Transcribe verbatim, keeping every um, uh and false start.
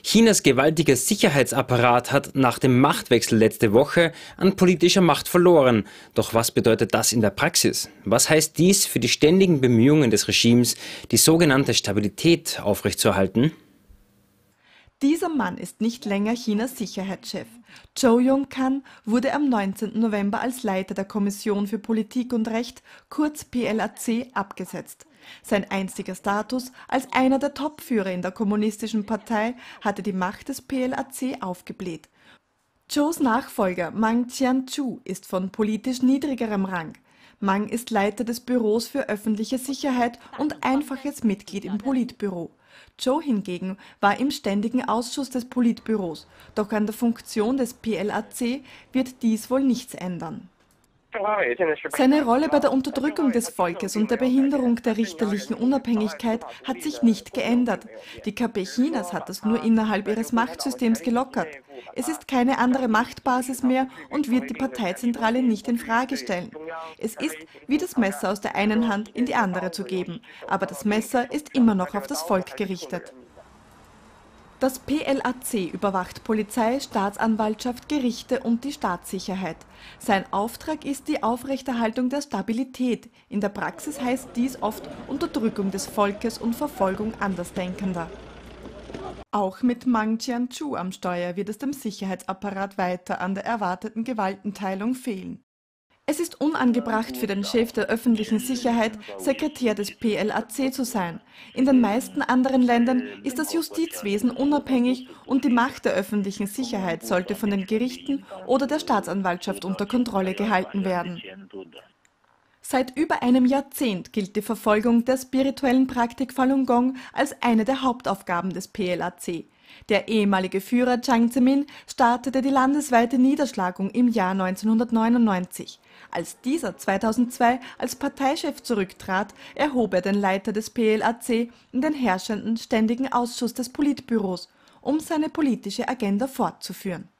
Chinas gewaltiger Sicherheitsapparat hat nach dem Machtwechsel letzte Woche an politischer Macht verloren. Doch was bedeutet das in der Praxis? Was heißt dies für die ständigen Bemühungen des Regimes, die sogenannte Stabilität aufrechtzuerhalten? Dieser Mann ist nicht länger Chinas Sicherheitschef. Zhou Yongcan wurde am neunzehnten November als Leiter der Kommission für Politik und Recht, kurz P L A C, abgesetzt. Sein einziger Status als einer der Topführer in der kommunistischen Partei hatte die Macht des P L A C aufgebläht. Zhous Nachfolger Mang Qianzhu ist von politisch niedrigerem Rang. Mang ist Leiter des Büros für öffentliche Sicherheit und einfaches Mitglied im Politbüro. Zhou hingegen war im ständigen Ausschuss des Politbüros, doch an der Funktion des P L A C wird dies wohl nichts ändern. Seine Rolle bei der Unterdrückung des Volkes und der Behinderung der richterlichen Unabhängigkeit hat sich nicht geändert. Die K P Chinas hat das nur innerhalb ihres Machtsystems gelockert. Es ist keine andere Machtbasis mehr und wird die Parteizentrale nicht in Frage stellen. Es ist wie das Messer aus der einen Hand in die andere zu geben, aber das Messer ist immer noch auf das Volk gerichtet. Das P L A C überwacht Polizei, Staatsanwaltschaft, Gerichte und die Staatssicherheit. Sein Auftrag ist die Aufrechterhaltung der Stabilität. In der Praxis heißt dies oft Unterdrückung des Volkes und Verfolgung Andersdenkender. Auch mit Mang Qianzhu am Steuer wird es dem Sicherheitsapparat weiter an der erwarteten Gewaltenteilung fehlen. Es ist unangebracht für den Chef der öffentlichen Sicherheit, Sekretär des P L A C zu sein. In den meisten anderen Ländern ist das Justizwesen unabhängig und die Macht der öffentlichen Sicherheit sollte von den Gerichten oder der Staatsanwaltschaft unter Kontrolle gehalten werden. Seit über einem Jahrzehnt gilt die Verfolgung der spirituellen Praktik Falun Gong als eine der Hauptaufgaben des P L A C. Der ehemalige Führer Jiang Zemin startete die landesweite Niederschlagung im Jahr neunzehnhundertneunundneunzig. Als dieser zweitausendzwei als Parteichef zurücktrat, erhob er den Leiter des P L A C in den herrschenden Ständigen Ausschuss des Politbüros, um seine politische Agenda fortzuführen.